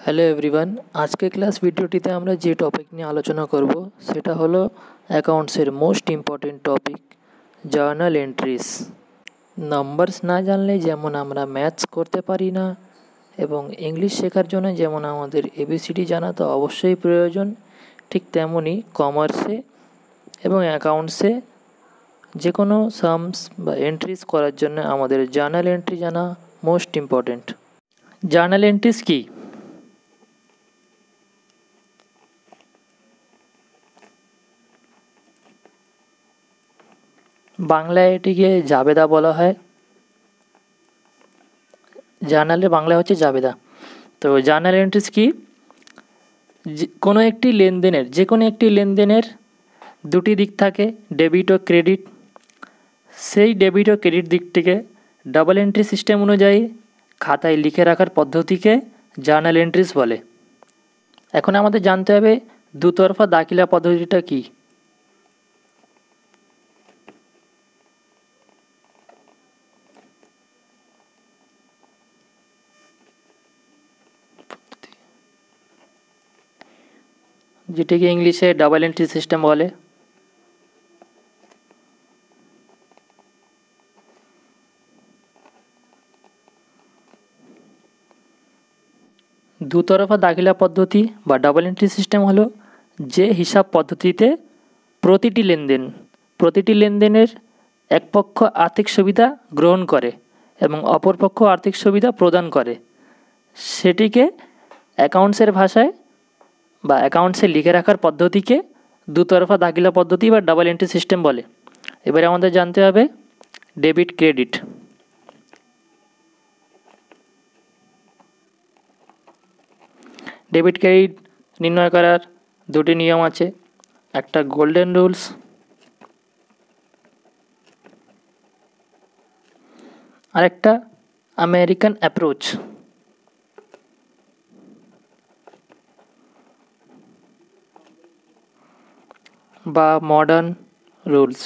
Hello everyone, আজকে class ভিডিওটিতে আমরা যে টপিক নিয়ে আলোচনা করব সেটা হলো অ্যাকাউন্টসের most important topic, journal entries. Numbers না জানলে যেমন আমরা ম্যাথস করতে পারি না, এবং ইংলিশ শেখার জন্য যেমন আমাদের এবিসিডি জানা তো অবশ্যই প্রয়োজন, ঠিক তেমনই কমার্সে এবং অ্যাকাউন্টসে যে কোনো সামস বা এন্ট্রিস করার জন্য আমাদের জার্নাল এন্ট্রি জানা মোস্ট ইম্পর্টেন্ট। জার্নাল এন্ট্রিস কী? বাংলায় এটিকে জাবেদা বলা হয়। জার্নালের বাংলা হচ্ছে জাবেদা। তো জার্নাল এন্ট্রিস কি? কোনো একটি লেনদেনের দুটি দিক থাকে, ডেবিট ও ক্রেডিট। সেই ডেবিট ও ক্রেডিট দিকটিকে ডাবল এন্ট্রি সিস্টেম অনুযায়ী খাতায় লিখে রাখার পদ্ধতিকে জার্নাল এন্ট্রিস বলে। এখন আমাদের জানতে হবে দুতরফা দাখিলা পদ্ধতিটা কী। যেটিকে ইংলিশে ডাবল এন্ট্রি সিস্টেম বলে। দুতরফা দাখিলা পদ্ধতি বা ডাবল এন্ট্রি সিস্টেম হলো যে হিসাব পদ্ধতিতে প্রতিটি লেনদেনের এক পক্ষ আর্থিক সুবিধা গ্রহণ করে এবং অপর পক্ষ আর্থিক সুবিধা প্রদান করে, সেটিকে অ্যাকাউন্টসের ভাষায় বা অ্যাকাউন্টসে লিখে রাখার পদ্ধতিকে দুতরফা দাখিলা পদ্ধতি বা ডাবল এন্ট্রি সিস্টেম বলে। এবারে আমাদের জানতে হবে ডেবিট ক্রেডিট। ডেবিট ক্রেডিট নির্ণয় করার দুটি নিয়ম আছে, একটা গোল্ডেন রুলস আর একটা আমেরিকান অ্যাপ্রোচ। বা মডার্ন রুলস।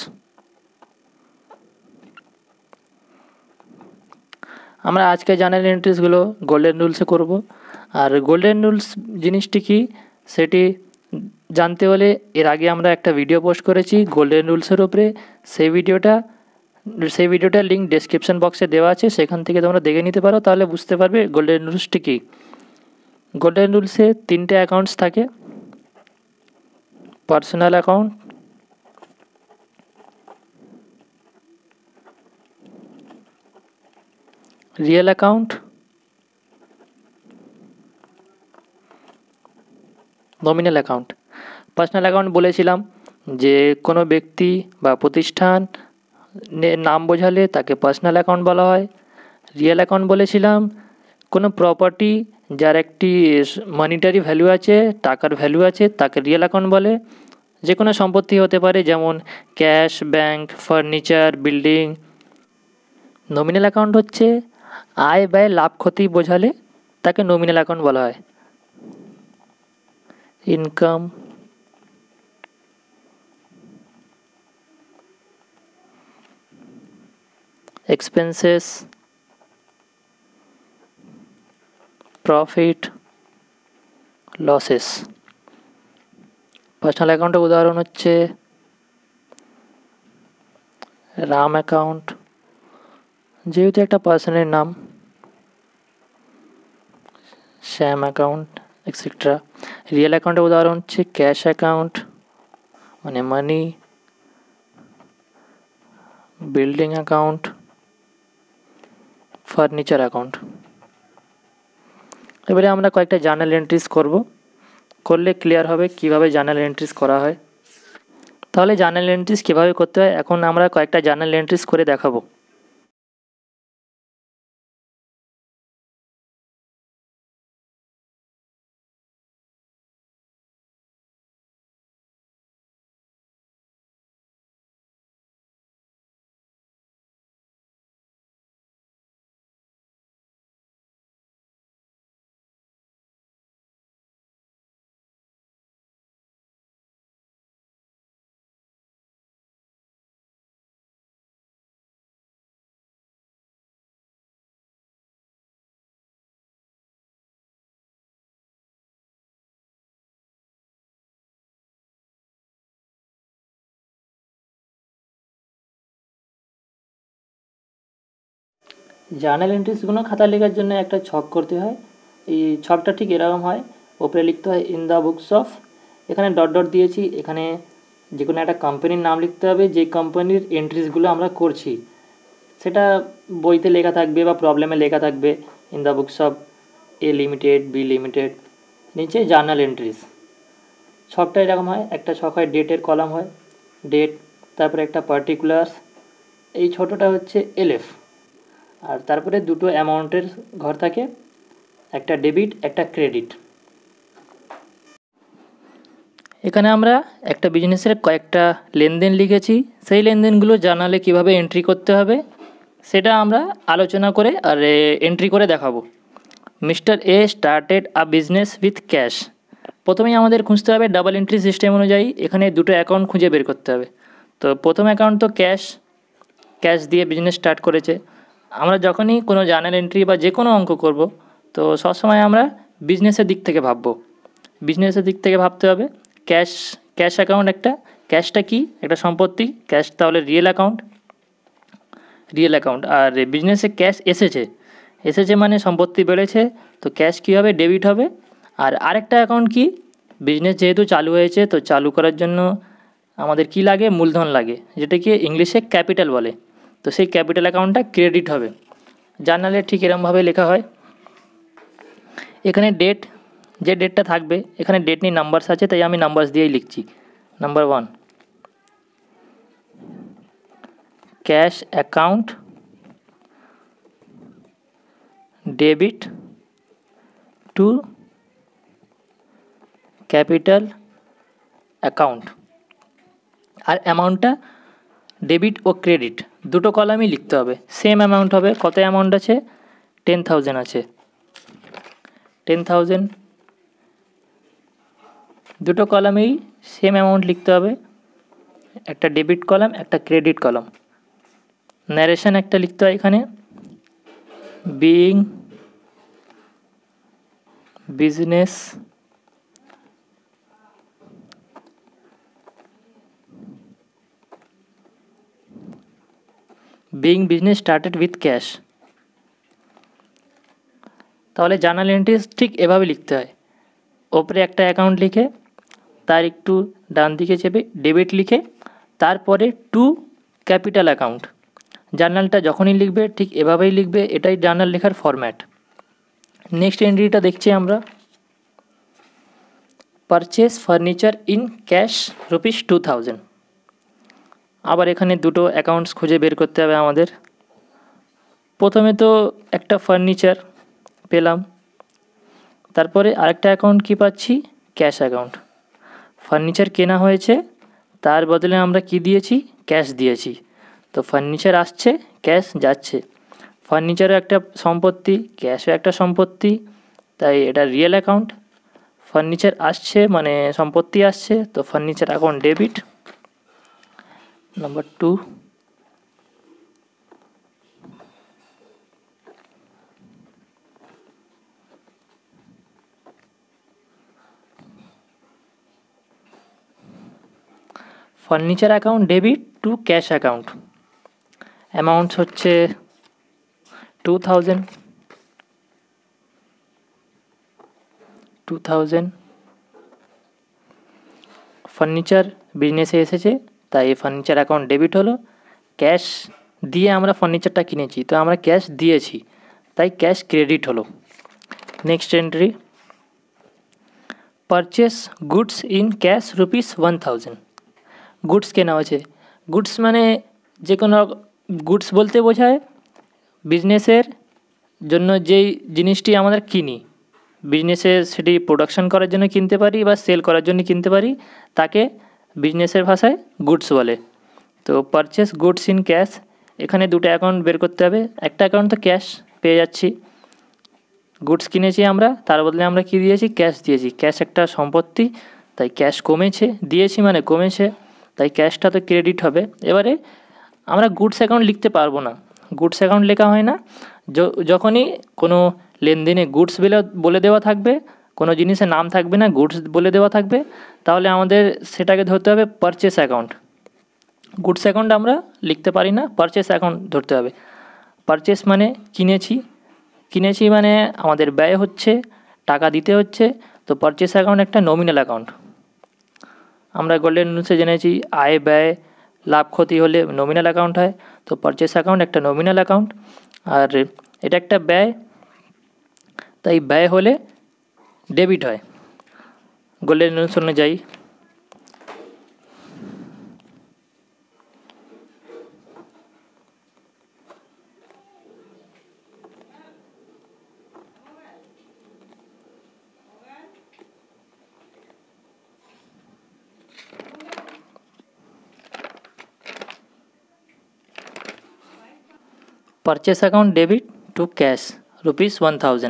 আমরা আজকে জার্নাল এন্ট্রিসগুলো গোল্ডেন রুলসে করব। আর গোল্ডেন রুলস জিনিসটি কি সেটি জানতে হলে এর আগে আমরা একটা ভিডিও পোস্ট করেছি গোল্ডেন রুলসের উপরে। সেই ভিডিওটার লিঙ্ক ডেসক্রিপশন বক্সে দেওয়া আছে, সেখান থেকে তোমরা দেখে নিতে পারো, তাহলে বুঝতে পারবে গোল্ডেন রুলসটি কী। গোল্ডেন রুলসে 3টে অ্যাকাউন্টস থাকে: personal account, real account, nominal account. Personal account বলেছিলাম যে কোনো ব্যক্তি বা প্রতিষ্ঠান নাম বোঝালে তাকে পার্সোনাল অ্যাকাউন্ট বলা হয়। রিয়েল অ্যাকাউন্ট বলেছিলাম কোনো প্রপার্টি যার একটি মনিটারি ভ্যালু আছে, টাকার ভ্যালু আছে, তাকে রিয়েল অ্যাকাউন্ট বলে। যে কোনো সম্পত্তি হতে পারে, যেমন cash, bank, furniture, building. Nominal account হচ্ছে আয় ব্যয় লাভ ক্ষতি বোঝালে তাকে নমিনাল অ্যাকাউন্ট বলা হয়। Income, expenses, profit, losses. Personal অ্যাকাউন্টের উদাহরণ হচ্ছে রাম অ্যাকাউন্ট, যেহেতু একটা পার্সনের নাম, শ্যাম অ্যাকাউন্ট, এক্সেট্রা। রিয়েল অ্যাকাউন্টের উদাহরণ হচ্ছে ক্যাশ অ্যাকাউন্ট মানে money, building account, furniture account. এবারে আমরা কয়েকটা জার্নাল এন্ট্রিস করলে ক্লিয়ার হবে কিভাবে জার্নাল এন্ট্রিস করা হয়। তাহলে জার্নাল এন্ট্রিস কীভাবে করতে হয় এখন আমরা কয়েকটা জার্নাল এন্ট্রিস করে দেখাবো। জার্নাল এন্ট্রিসগুলো খাতা লেখার জন্য একটা ছক করতে হয়। এই ছকটা ঠিক এরকম হয়, ওপরে লিখতে হয় ইন দ্য বুকস অফ, এখানে ডট ডট দিয়েছি, এখানে যে কোনো একটা কোম্পানির নাম লিখতে হবে, যে কোম্পানির এন্ট্রিসগুলো আমরা করছি সেটা বইতে লেখা থাকবে বা প্রবলেমে লেখা থাকবে in the books of A limited, B limited, নিচে জার্নাল এন্ট্রিস। ছকটা এরকম হয়, একটা ছক হয় ডেটের কলাম হয়, ডেট, তারপরে একটা পার্টিকুলার, এই ছোটোটা হচ্ছে এলএফ, আর তারপরে দুটো অ্যামাউন্টের ঘর থাকে, একটা ডেবিট একটা ক্রেডিট। এখানে আমরা একটা বিজনেসের কয়েকটা লেনদেন লিখেছি, সেই লেনদেনগুলো জার্নালে কিভাবে এন্ট্রি করতে হবে সেটা আমরা আলোচনা করে আর এন্ট্রি করে দেখাবো। Mister A started a business with cash. প্রথমেই আমাদের খুঁজতে হবে ডাবল এন্ট্রি সিস্টেম অনুযায়ী এখানে দুটো অ্যাকাউন্ট খুঁজে বের করতে হবে। তো প্রথম অ্যাকাউন্ট তো ক্যাশ দিয়ে বিজনেস স্টার্ট করেছে। আমরা যখনই কোনো জার্নাল এন্ট্রি বা যে কোনো অঙ্ক করব তো সবসময় আমরা বিজনেসের দিক থেকে ভাববো, বিজনেসের দিক থেকে ভাবতে হবে। ক্যাশ অ্যাকাউন্ট একটা, ক্যাশটা কি একটা সম্পত্তি, ক্যাশ তাহলে রিয়েল অ্যাকাউন্ট, আর বিজনেসে ক্যাশ এসেছে মানে সম্পত্তি বেড়েছে, তো ক্যাশ কী হবে, ডেবিট হবে। আর আরেকটা অ্যাকাউন্ট কি, বিজনেস যেহেতু চালু হয়েছে তো চালু করার জন্য আমাদের কি লাগে, মূলধন লাগে, যেটাকে ইংলিশে ক্যাপিটাল বলে, তো সেই ক্যাপিটাল অ্যাকাউন্টটা ক্রেডিট হবে। জার্নালে ঠিক এরমভাবে লেখা হয়। এখানে ডেট, যে ডেটটা থাকবে, এখানে ডেট নিয়ে নাম্বারস আছে তাই আমি নাম্বারস দিয়েই লিখছি। Number 1, cash account debit to capital account, আর অ্যামাউন্টটা ডেবিট ও ক্রেডিট দুটো কলামই লিখতে হবে, সেম অ্যামাউন্ট হবে। কত অ্যামাউন্ট আছে, 10,000 আছে, 10,000, দুটো কলামেই সেম অ্যামাউন্ট লিখতে হবে, একটা ডেবিট কলাম একটা ক্রেডিট কলাম। ন্যারেশন একটা লিখতে হয় এখানে, being business started with cash. তাহলে জার্নাল এন্ট্রিজ ঠিক এভাবে লিখতে হয়, ওপরে একটা অ্যাকাউন্ট লিখে তার একটু ডান দিকে চেপে ডেবিট লিখে তারপরে টু ক্যাপিটাল অ্যাকাউন্ট। জার্নালটা যখনই লিখবে ঠিক এভাবেই লিখবে, এটাই জার্নাল লেখার ফরম্যাট। নেক্সট এন্ট্রিটা দেখছি আমরা, পারচেস ফার্নিচার ইন ক্যাশ ₹2,000। আবার এখানে দুটো অ্যাকাউন্টস খুঁজে বের করতে হবে আমাদের। প্রথমে তো একটা ফার্নিচার পেলাম, তারপরে আরেকটা অ্যাকাউন্ট কি পাচ্ছি, ক্যাশ অ্যাকাউন্ট। ফার্নিচার কেনা হয়েছে, তার বদলে আমরা কি দিয়েছি, ক্যাশ দিয়েছি, তো ফার্নিচার আসছে ক্যাশ যাচ্ছে। ফার্নিচারও একটা সম্পত্তি, ক্যাশও একটা সম্পত্তি, তাই এটা রিয়েল অ্যাকাউন্ট। ফার্নিচার আসছে মানে সম্পত্তি আসছে, তো furniture account debit. Number 2, furniture account debit to cash account. Amount হচ্ছে 2,000, ফার্নিচার বিজনেসে এসেছে তাই ফার্নিচার অ্যাকাউন্ট ডেবিট হলো। ক্যাশ দিয়ে আমরা ফার্নিচারটা কিনেছি, তো আমরা ক্যাশ দিয়েছি তাই ক্যাশ ক্রেডিট হলো। Next entry, purchase goods in cash ₹1,000। Goods কেনা হয়েছে, গুডস মানে যে কোনো গুডস বলতে বোঝায় বিজনেসের জন্য যেই জিনিসটি আমরা কিনি, বিজনেসে সেটি প্রোডাকশন করার জন্য কিনতে পারি বা সেল করার জন্য কিনতে পারি, তাকে বিজনেসের ভাষায় গুডস বলে। তো পারচেস গুডস ইন ক্যাশ, এখানে দুটো অ্যাকাউন্ট বের করতে হবে, একটা অ্যাকাউন্ট তো ক্যাশ পেয়ে যাচ্ছি, গুডস কিনেছি আমরা, তার বদলে আমরা কি দিয়েছি, ক্যাশ দিয়েছি। ক্যাশ একটা সম্পত্তি তাই ক্যাশ কমেছে, দিয়েছি মানে কমেছে, তাই ক্যাশটা তো ক্রেডিট হবে। এবারে আমরা গুডস অ্যাকাউন্ট লিখতে পারবো না, গুডস অ্যাকাউন্ট লেখা হয় না যখনই কোনো লেনদেনে গুডস বলে দেওয়া থাকবে, কোনো জিনিসের নাম থাকবে না, গুডস বলে দেওয়া থাকবে, তাহলে আমাদের সেটাকে ধরতে হবে পারচেস অ্যাকাউন্ট। গুডস অ্যাকাউন্ট আমরা লিখতে পারি না, পারচেস অ্যাকাউন্ট ধরতে হবে। পারচেস মানে কিনেছি মানে আমাদের ব্যয় হচ্ছে, টাকা দিতে হচ্ছে। তো পারচেস অ্যাকাউন্ট একটা নমিনাল অ্যাকাউন্ট। আমরা গোল্ডেন রুলসে জেনেছি আয় ব্যয় লাভ ক্ষতি হলে নমিনাল অ্যাকাউন্ট হয়। তো পারচেস অ্যাকাউন্ট একটা নমিনাল অ্যাকাউন্ট, আর এটা একটা ব্যয়, তাই ব্যয় হলে ডেবিট হয় গোল্ডেন রুলস অনুযায়ী। Purchase account debit to cash ₹1000.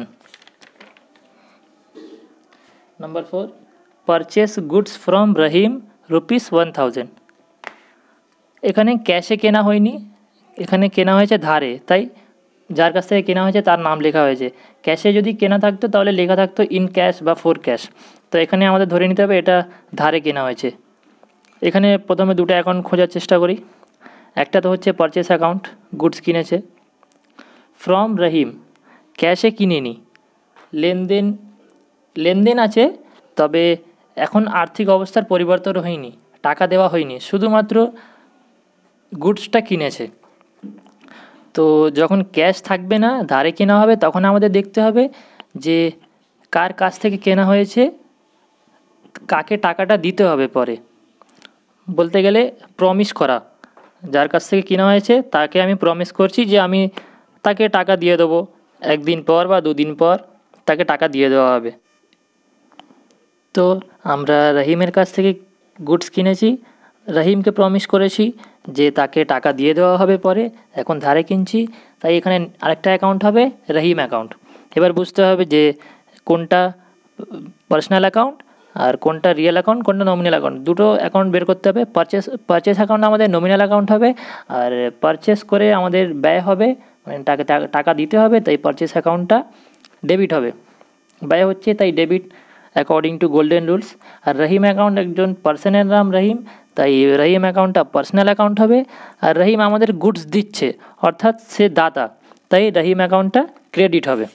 Number 4, purchase goods from Rahim ₹1000. এখানে ক্যাশে কেনা হয়নি, এখানে কেনা হয়েছে ধারে, তাই যার কাছ থেকে কেনা হয়েছে তার নাম লেখা হয়েছে। ক্যাশে যদি কেনা থাকতো তাহলে লেখা থাকতো ইন ক্যাশ বা ফর ক্যাশ। তো এখানে আমাদের ধরে নিতে হবে এটা ধারে কেনা হয়েছে। এখানে প্রথমে দুটো অ্যাকাউন্ট খোঁজার চেষ্টা করি। একটা তো হচ্ছে পারচেস অ্যাকাউন্ট, গুডস কিনেছে। ফ্রম রহিম, ক্যাশে কিনেনি, লেনদেন আছে, তবে এখন আর্থিক অবস্থার পরিবর্তন হয়নি, টাকা দেওয়া হয়নি, শুধুমাত্র গুডসটা কিনেছে। তো যখন ক্যাশ থাকবে না, ধারে কেনা হবে, তখন আমাদের দেখতে হবে যে কার কাছ থেকে কেনা হয়েছে, কাকে টাকাটা দিতে হবে পরে। বলতে গেলে প্রমিস করা, যার কাছ থেকে কেনা হয়েছে তাকে আমি প্রমিস করছি যে আমি তাকে টাকা দিয়ে দেবো, একদিন পর বা দুদিন পর তাকে টাকা দিয়ে দেওয়া হবে। তো আমরা রহিমের কাছ থেকে গুডস কিনেছি, রহিমকে প্রমিস করেছি যে তাকে টাকা দিয়ে দেওয়া হবে পরে, এখন ধারে কিনছি, তাই এখানে আরেকটা অ্যাকাউন্ট হবে রহিম অ্যাকাউন্ট। এবার বুঝতে হবে যে কোনটা পার্সোনাল অ্যাকাউন্ট আর কোনটা রিয়েল অ্যাকাউন্ট, কোনটা নমিনাল অ্যাকাউন্ট। দুটো অ্যাকাউন্ট বের করতে হবে। পারচেস অ্যাকাউন্ট আমাদের নমিনাল অ্যাকাউন্ট হবে, আর পারচেস করে আমাদের ব্যয় হবে, মানে টাকা দিতে হবে, তাই পারচেস অ্যাকাউন্টটা ডেবিট হবে। ব্যয় হচ্ছে তাই debit according to golden rules. আর রহিম অ্যাকাউন্ট একজন পার্সনের নাম রহিম, তাই রহিম অ্যাকাউন্টটা পার্সোনাল অ্যাকাউন্ট হবে। আর রহিম আমাদের গুডস দিচ্ছে, অর্থাৎ সে দাতা, তাই রহিম অ্যাকাউন্টটা ক্রেডিট হবে।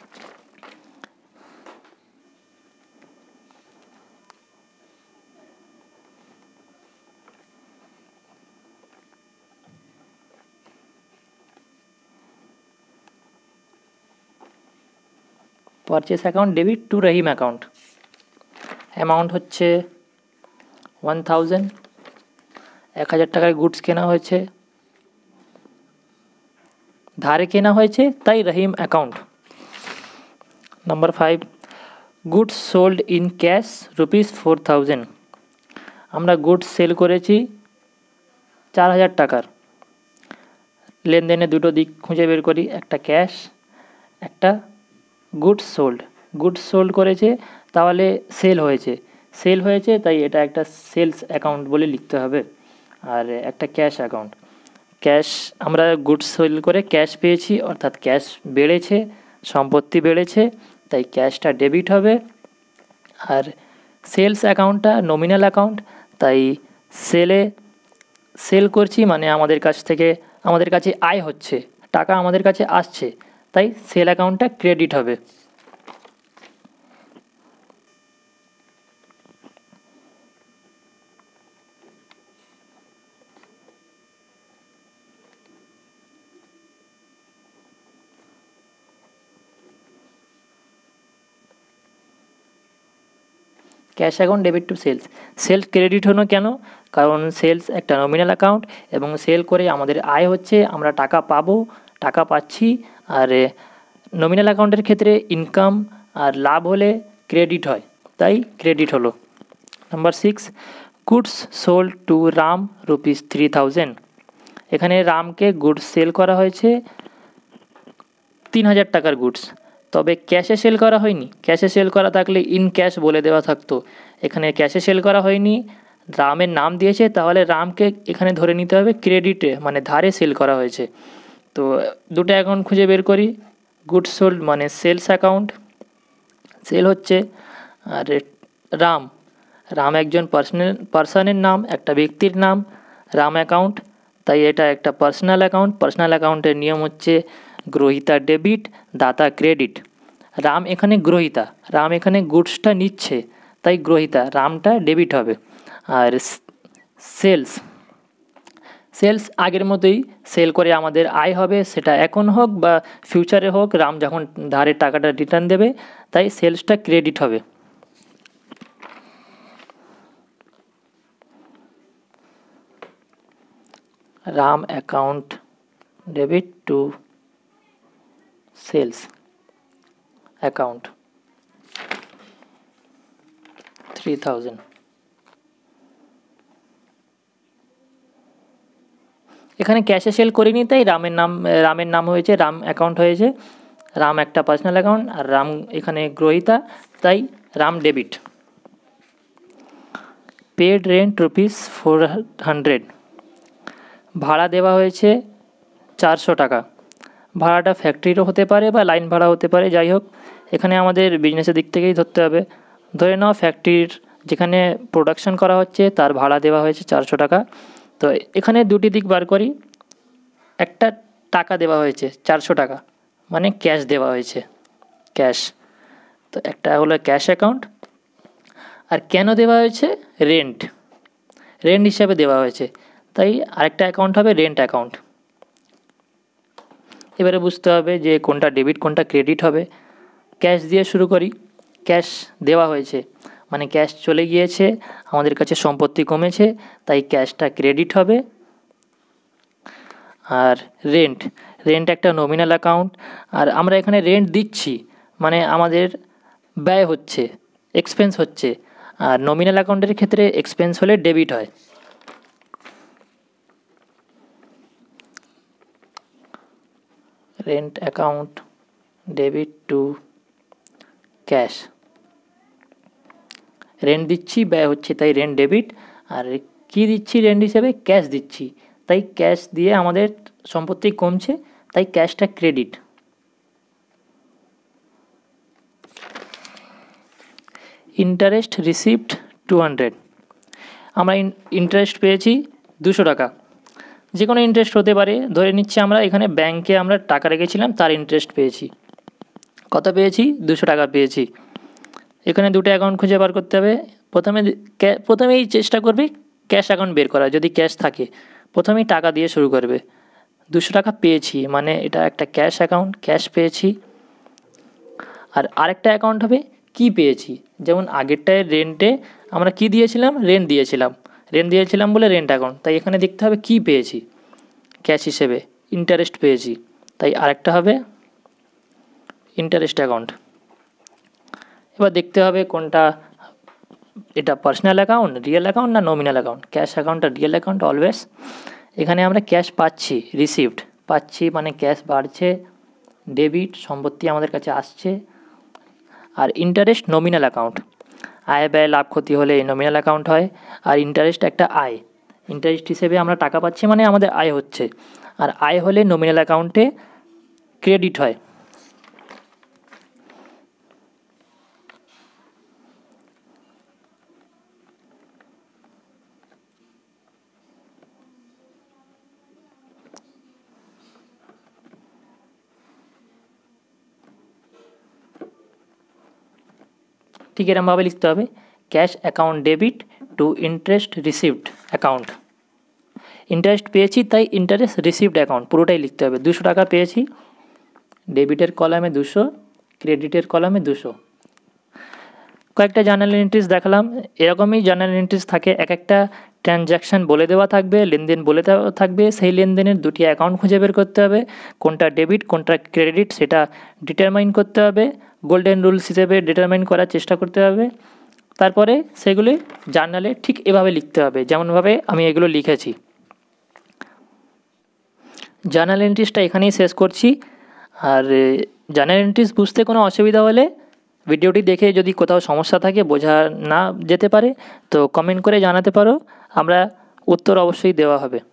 Purchase account debit to Rahim account, amount হচ্ছে 1000, 1000 টাকার গুডস কেনা হয়েছে, ধারে কেনা হয়েছে, তাই Rahim account. Number 5, goods sold in cash ₹4000। আমরা গুডস সেল করেছি 4000 টাকার। লেনদেনে দুটো দিক খুঁজে বের করি, একটা ক্যাশ, একটা গুডস সোল্ড করেছে, তাহলে সেল হয়েছে, তাই এটা একটা সেলস অ্যাকাউন্ট বলে লিখতে হবে। আর একটা ক্যাশ অ্যাকাউন্ট, ক্যাশ, আমরা গুডস সেল করে ক্যাশ পেয়েছি, অর্থাৎ ক্যাশ বেড়েছে, সম্পত্তি বেড়েছে, তাই ক্যাশটা ডেবিট হবে। আর সেলস অ্যাকাউন্টটা নমিনাল অ্যাকাউন্ট, তাই সেল করছি মানে আমাদের কাছে আয় হচ্ছে, টাকা আমাদের কাছে আসছে, তাই সেল অ্যাকাউন্টটা ক্রেডিট হবে। Cash account debit to sales credit হলো কেন? কারণ সেলস একটা নমিনাল অ্যাকাউন্ট এবং সেল করে আমাদের আয় হচ্ছে, আমরা টাকা পাচ্ছি। আর নমিনাল অ্যাকাউন্টের ক্ষেত্রে ইনকাম আর লাভ হলে ক্রেডিট হয়, তাই ক্রেডিট হলো। Number 6, goods sold to Ram ₹3000। এখানে রামকে গুডস সেল করা হয়েছে 3000 টাকার গুডস, তবে ক্যাশে সেল করা হয়নি। ক্যাশে সেল করা থাকলে ইন ক্যাশ বলে দেওয়া থাকতো, এখানে ক্যাশে সেল করা হয়নি, রামের নাম দিয়েছে, তাহলে রামকে এখানে ধরে নিতে হবে ক্রেডিটে, মানে ধারে সেল করা হয়েছে। তো দুটো অ্যাকাউন্ট খুঁজে বের করি। গুডস সোল্ড মানে সেলস অ্যাকাউন্ট, সেল হচ্ছে। আর রাম একজন পার্সনের নাম, একটা ব্যক্তির নাম, রাম অ্যাকাউন্ট, তাই এটা একটা পার্সোনাল অ্যাকাউন্ট। পার্সোনাল অ্যাকাউন্টের নিয়ম হচ্ছে গ্রহীতা ডেবিট, দাতা ক্রেডিট। রাম এখানে গ্রহীতা, রাম এখানে গুডসটা নিচ্ছে, তাই গ্রহীতা, রামটা ডেবিট হবে। আর সেলস, সেলস আগের মতোই সেল করে আমাদের আয় হবে, সেটা এখন হোক বা ফিউচারে হোক, রাম যখন ধারের টাকাটা রিটার্ন দেবে তাই সেলসটা ক্রেডিট হবে। Ram account debit to sales account 3000। এখানে ক্যাশে সেল করিনি তাই রামের নাম হয়েছে, রাম অ্যাকাউন্ট হয়েছে। রাম একটা পার্সোনাল অ্যাকাউন্ট আর রাম এখানে গ্রহীতা, তাই রাম ডেবিট। পেড রেন্ট ₹400, ভাড়া দেওয়া হয়েছে 400 টাকা। ভাড়াটা ফ্যাক্টরিরও হতে পারে বা লাইন ভাড়া হতে পারে, যাই হোক এখানে আমাদের বিজনেসের দিক থেকেই ধরতে হবে। ধরে নাও ফ্যাক্টরির যেখানে প্রোডাকশন করা হচ্ছে তার ভাড়া দেওয়া হয়েছে 400 টাকা। তো এখানে দুটি দিক বার করি। একটা টাকা দেওয়া হয়েছে 400 টাকা, মানে ক্যাশ দেওয়া হয়েছে, ক্যাশ। তো একটা হলো ক্যাশ অ্যাকাউন্ট। আর কেন দেওয়া হয়েছে? রেন্ট, রেন্ট হিসাবে দেওয়া হয়েছে, তাই আরেকটা অ্যাকাউন্ট হবে রেন্ট অ্যাকাউন্ট। এবারে বুঝতে হবে যে কোনটা ডেবিট কোনটা ক্রেডিট হবে। ক্যাশ দিয়ে শুরু করি। ক্যাশ দেওয়া হয়েছে মানে ক্যাশ চলে গিয়েছে, আমাদের কাছে সম্পত্তি কমেছে, তাই ক্যাশটা ক্রেডিট হবে। আর রেন্ট, রেন্ট একটা নমিনাল অ্যাকাউন্ট। আর আমরা এখানে রেন্ট দিচ্ছি মানে আমাদের ব্যয় হচ্ছে, এক্সপেন্স হচ্ছে। আর নমিনাল অ্যাকাউন্টের ক্ষেত্রে এক্সপেন্স হলে ডেবিট হয়। Rent account debit to cash, rent দিচ্ছি ব্যয় হচ্ছে তাই রেন্ট ডেবিট। আর কি দিচ্ছি রেন্ট হিসেবে? ক্যাশ দিচ্ছি, তাই ক্যাশ দিয়ে আমাদের সম্পত্তি কমছে, তাই ক্যাশটা ক্রেডিট। ইন্টারেস্ট রিসিভড 200, আমরা ইন্টারেস্ট পেয়েছি 200 টাকা। যে কোনো ইন্টারেস্ট হতে পারে, ধরে নিচ্ছি আমরা এখানে ব্যাংকে আমরা টাকা রেখেছিলাম তার ইন্টারেস্ট পেয়েছি। কত পেয়েছি? 200 টাকা পেয়েছি। এখানে দুটো অ্যাকাউন্ট খুঁজে বার করতে হবে। প্রথমেই চেষ্টা করবে ক্যাশ অ্যাকাউন্ট বের করা, যদি ক্যাশ থাকে। প্রথমেই টাকা দিয়ে শুরু করবে। 200 টাকা পেয়েছি মানে এটা একটা ক্যাশ অ্যাকাউন্ট, ক্যাশ পেয়েছি। আর আরেকটা অ্যাকাউন্ট হবে কি পেয়েছি, যেমন আগেরটায় রেন্টে আমরা কি দিয়েছিলাম? রেন্ট দিয়েছিলাম বলে রেন্ট অ্যাকাউন্ট, তাই এখানে দেখতে হবে কি পেয়েছি ক্যাশ হিসেবে। ইন্টারেস্ট পেয়েছি, তাই আরেকটা হবে ইন্টারেস্ট অ্যাকাউন্ট। এবার দেখতে হবে কোনটা, এটা পার্সোনাল অ্যাকাউন্ট, রিয়েল অ্যাকাউন্ট না নমিনাল অ্যাকাউন্ট। ক্যাশ অ্যাকাউন্ট আর রিয়েল অ্যাকাউন্ট অলওয়েজ। এখানে আমরা ক্যাশ পাচ্ছি, রিসিভড পাচ্ছি মানে ক্যাশ বাড়ছে, ডেবিট সম্পত্তি আমাদের কাছে আসছে। আর ইন্টারেস্ট নমিনাল অ্যাকাউন্ট, আয় ব্যয় লাভ ক্ষতি হলে এই নমিনাল অ্যাকাউন্ট হয়। আর ইন্টারেস্ট একটা আয়, ইন্টারেস্ট হিসেবে আমরা টাকা পাচ্ছি মানে আমাদের আয় হচ্ছে। আর আয় হলে নমিনাল অ্যাকাউন্টে ক্রেডিট হয়। ঠিক এরমভাবে লিখতে হবে, cash account debit to interest received account. Interest পেয়েছি তাই ইন্টারেস্ট রিসিভড অ্যাকাউন্ট পুরোটাই লিখতে হবে। 200 টাকা পেয়েছি, ডেবিটের কলামে 200, ক্রেডিটের কলামে 200। কয়েকটা জার্নাল এন্ট্রিজ দেখালাম, এরকমই জার্নাল এন্ট্রিজ থাকে। এক একটা ট্রানজ্যাকশান বলে দেওয়া থাকবে, লেনদেন বলে দেওয়া থাকবে, সেই লেনদেনের দুটি অ্যাকাউন্ট খুঁজে বের করতে হবে, কোনটা ডেবিট কোনটা ক্রেডিট সেটা ডিটারমাইন করতে হবে। গোল্ডেন রুলস হিসেবে ডিটারমাইন করার চেষ্টা করতে হবে। তারপরে সেগুলি জার্নালে ঠিক এভাবে লিখতে হবে যেমনভাবে আমি এগুলো লিখেছি। জার্নাল এন্ট্রিজটা এখানেই শেষ করছি। আর জার্নাল এন্ট্রিজ বুঝতে কোনো অসুবিধা হলে ভিডিওটি দেখে যদি কোথাও সমস্যা থাকে, বোঝা না যেতে পারে, তো কমেন্ট করে জানাতে পারো, আমরা উত্তর অবশ্যই দেওয়া হবে।